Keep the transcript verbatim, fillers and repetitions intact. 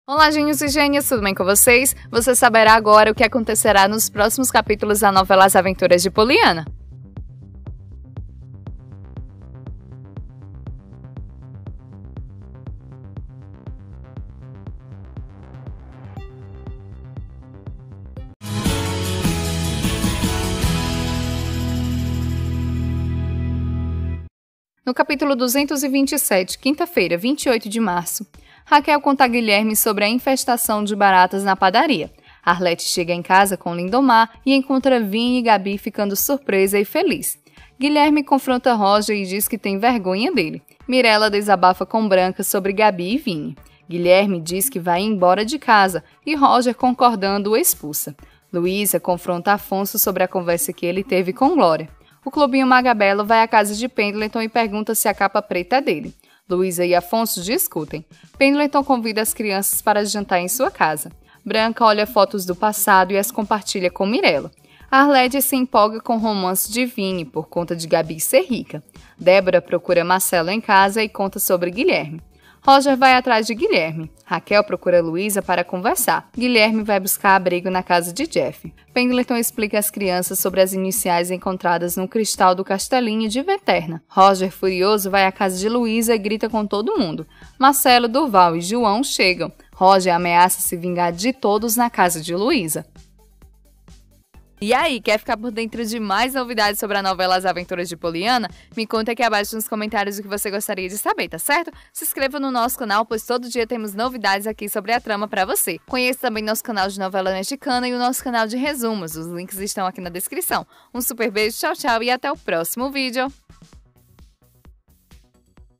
Olá, gênios e gênias, tudo bem com vocês? Você saberá agora o que acontecerá nos próximos capítulos da novela As Aventuras de Poliana. No capítulo duzentos e vinte e sete, quinta-feira, vinte e oito de março, Raquel conta a Guilherme sobre a infestação de baratas na padaria. Arlete chega em casa com Lindomar e encontra Vini e Gabi ficando surpresa e feliz. Guilherme confronta Roger e diz que tem vergonha dele. Mirella desabafa com Branca sobre Gabi e Vini. Guilherme diz que vai embora de casa e Roger, concordando, o expulsa. Luísa confronta Afonso sobre a conversa que ele teve com Glória. O Clubinho Magabelo vai à casa de Pendleton e pergunta se a capa preta é dele. Luísa e Afonso discutem. Pendleton convida as crianças para jantar em sua casa. Branca olha fotos do passado e as compartilha com Mirella. Arlete se empolga com o romance de Vini por conta de Gabi ser rica. Débora procura Marcelo em casa e conta sobre Guilherme. Roger vai atrás de Guilherme. Raquel procura Luísa para conversar. Guilherme vai buscar abrigo na casa de Jeff. Pendleton explica às crianças sobre as iniciais encontradas no cristal do castelinho de Veterna. Roger, furioso, vai à casa de Luísa e grita com todo mundo. Marcelo, Durval e João chegam. Roger ameaça se vingar de todos na casa de Luísa. E aí, quer ficar por dentro de mais novidades sobre a novela As Aventuras de Poliana? Me conta aqui abaixo nos comentários o que você gostaria de saber, tá certo? Se inscreva no nosso canal, pois todo dia temos novidades aqui sobre a trama pra você. Conheça também nosso canal de novela mexicana e o nosso canal de resumos. Os links estão aqui na descrição. Um super beijo, tchau, tchau e até o próximo vídeo!